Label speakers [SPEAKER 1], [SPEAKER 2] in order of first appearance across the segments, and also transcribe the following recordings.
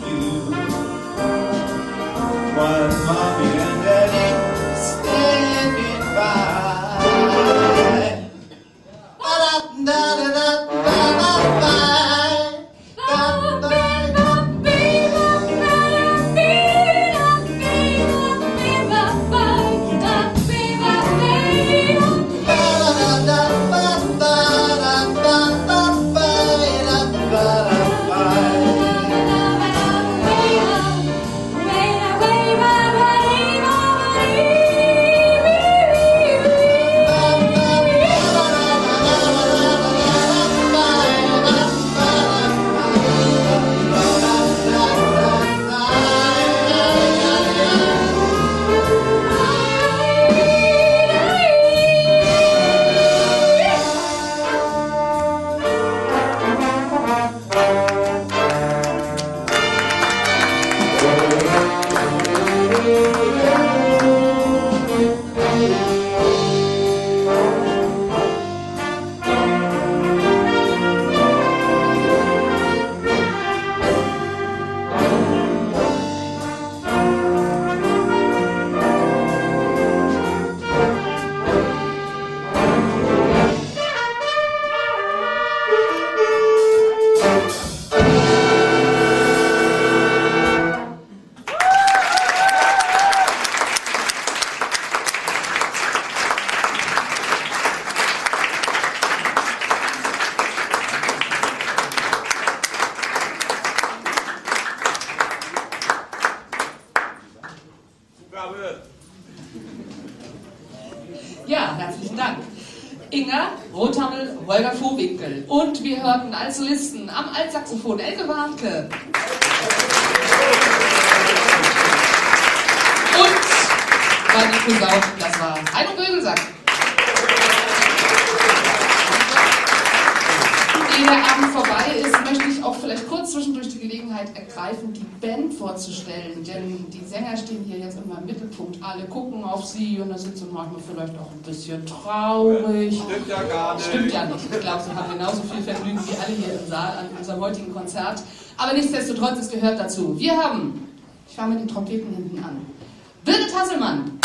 [SPEAKER 1] you. One mommy and daddy standing by.
[SPEAKER 2] Ja, herzlichen Dank. Inga Rothammel, Holger Vohwinkel. Und wir hörten als Solisten am Altsaxophon Elke Warnke. Und bei den Posaunen, das war Heino Bögelsack. Ehe der Abend vorbei ist, möchte ich auch vielleicht kurz zwischendurch die Gelegenheit ergreifen, die Band vorzustellen. Denn die Sänger stehen hier jetzt immer im Mittelpunkt. Alle gucken auf sie und da sind sie manchmal vielleicht auch ein bisschen traurig.
[SPEAKER 1] Stimmt ja gar nicht.
[SPEAKER 2] Stimmt ja nicht. Ich glaube, sie haben genauso viel Vergnügen wie alle hier im Saal an unserem heutigen Konzert. Aber nichtsdestotrotz, es gehört dazu. Wir haben, ich fange mit den Trompeten hinten an, Birgit Hasselmann.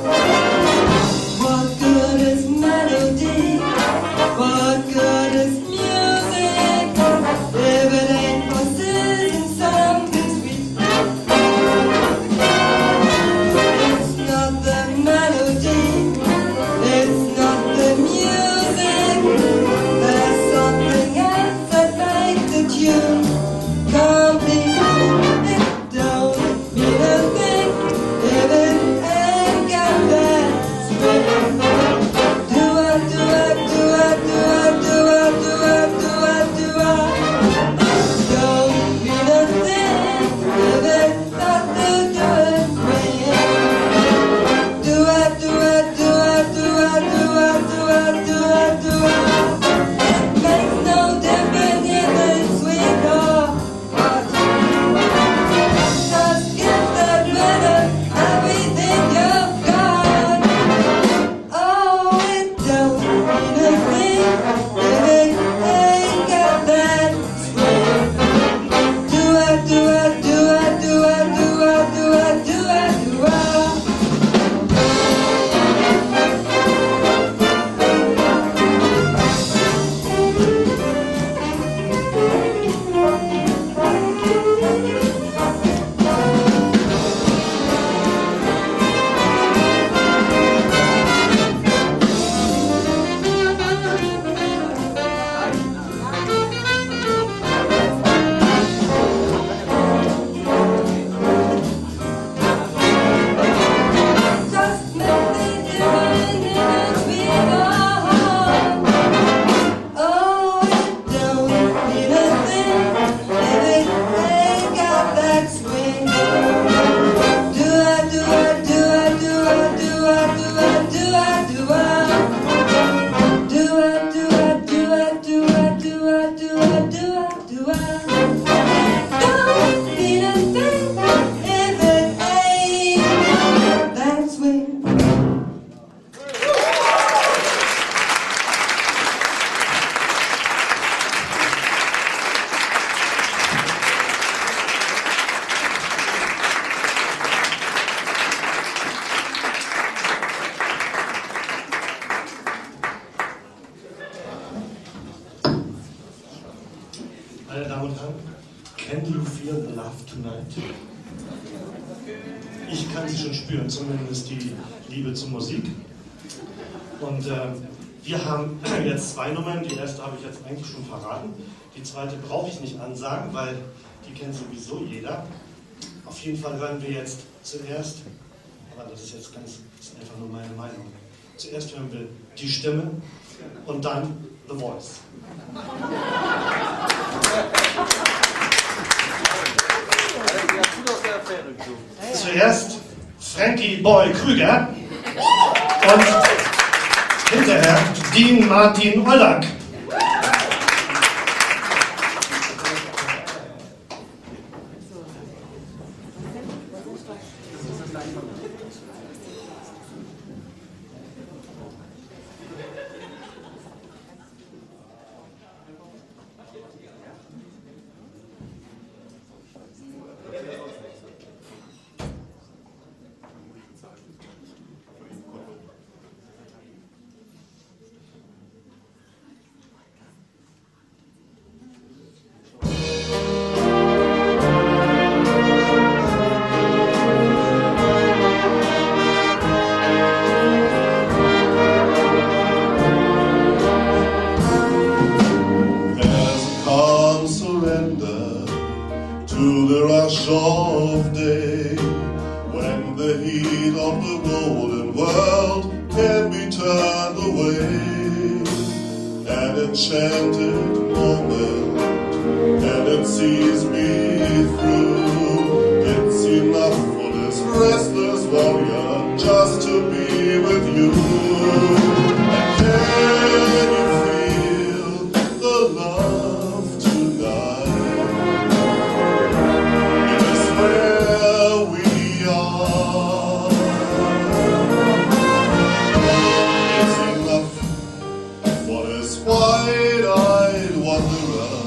[SPEAKER 3] What good is melody? What good is Meine Damen und Herren, can you feel the love tonight? Ich kann sie schon spüren, zumindest die Liebe zur Musik. Und wir haben jetzt 2 Nummern, die erste habe ich jetzt eigentlich schon verraten. Die zweite brauche ich nicht ansagen, weil die kennt sowieso jeder. Auf jeden Fall hören wir jetzt zuerst, aber das ist jetzt das ist einfach nur meine Meinung. Zuerst hören wir die Stimme und dann The Voice. Zuerst Frankie Boy Krüger und hinterher Dean Martin Ollack.
[SPEAKER 4] To the rush of day, when the heat of the golden world can be turned away, an enchanted moment, and it sees me through. It's enough for this restless warrior just to be with you. And can you feel the love tonight? Wide-eyed wanderer.